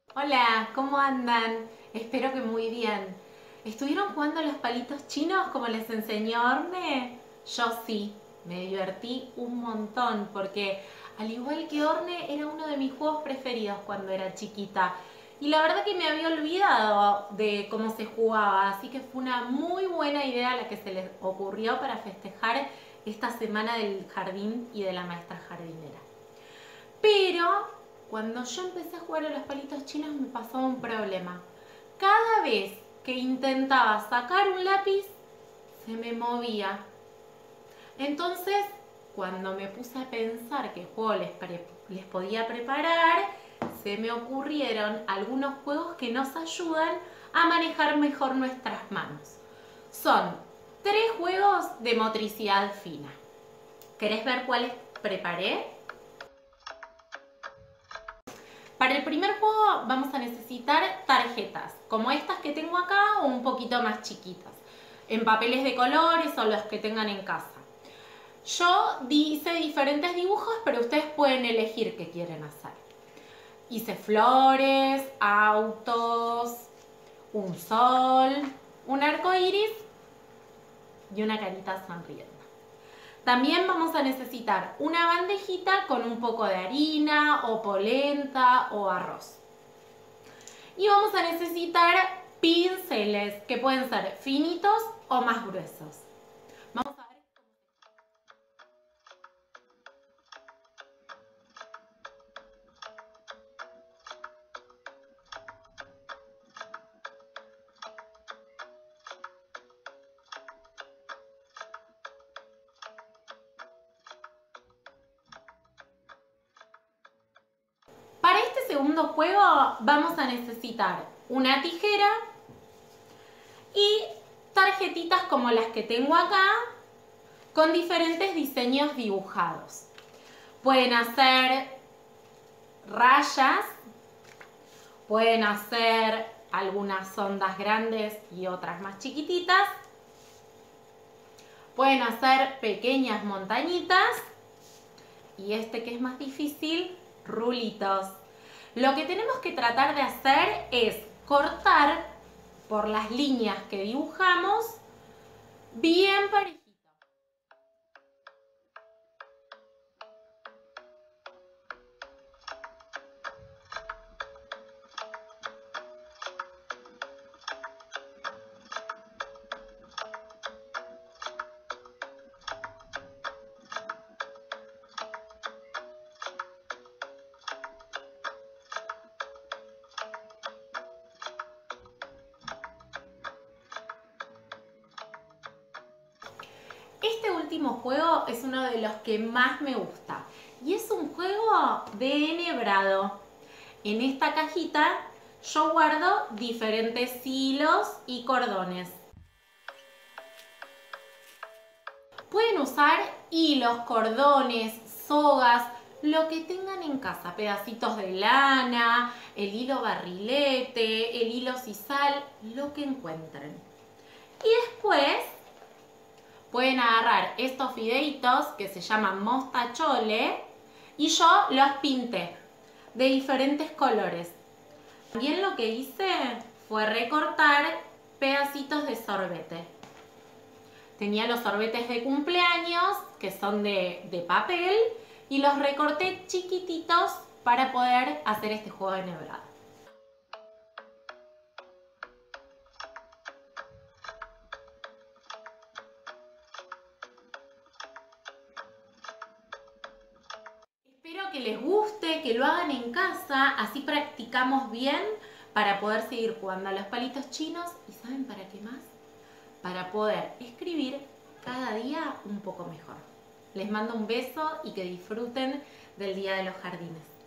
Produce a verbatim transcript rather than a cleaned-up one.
Hola, ¿cómo andan? Espero que muy bien. ¿Estuvieron jugando a los palitos chinos como les enseñó Orne? Yo sí, me divertí un montón porque al igual que Orne era uno de mis juegos preferidos cuando era chiquita. Y la verdad que me había olvidado de cómo se jugaba, así que fue una muy buena idea la que se les ocurrió para festejar esta semana del jardín y de la maestra jardinera. Pero cuando yo empecé a jugar a los palitos chinos me pasaba un problema. Cada vez que intentaba sacar un lápiz, se me movía. Entonces, cuando me puse a pensar qué juego les, les podía preparar, se me ocurrieron algunos juegos que nos ayudan a manejar mejor nuestras manos. Son tres juegos de motricidad fina. ¿Querés ver cuáles preparé? Para el primer juego vamos a necesitar tarjetas, como estas que tengo acá o un poquito más chiquitas, en papeles de colores o los que tengan en casa. Yo hice diferentes dibujos, pero ustedes pueden elegir qué quieren hacer. Hice flores, autos, un sol, un arco iris y una carita sonriendo. También vamos a necesitar una bandejita con un poco de harina o polenta o arroz. Y vamos a necesitar pinceles que pueden ser finitos o más gruesos. Vamos a ver. Para este segundo juego vamos a necesitar una tijera y tarjetitas como las que tengo acá con diferentes diseños dibujados. Pueden hacer rayas, pueden hacer algunas ondas grandes y otras más chiquititas, pueden hacer pequeñas montañitas y este que es más difícil, rulitos. Lo que tenemos que tratar de hacer es cortar por las líneas que dibujamos bien parejito. Este último juego es uno de los que más me gusta y es un juego de enhebrado. En esta cajita yo guardo diferentes hilos y cordones. Pueden usar hilos, cordones, sogas, lo que tengan en casa, pedacitos de lana, el hilo barrilete, el hilo sisal, lo que encuentren. Y después pueden agarrar estos fideitos que se llaman mostachole y yo los pinté de diferentes colores. También lo que hice fue recortar pedacitos de sorbete. Tenía los sorbetes de cumpleaños que son de, de papel y los recorté chiquititos para poder hacer este juego de enhebrado. Espero que les guste, que lo hagan en casa, así practicamos bien para poder seguir jugando a los palitos chinos. ¿Y saben para qué más? Para poder escribir cada día un poco mejor. Les mando un beso y que disfruten del Día de los Jardines.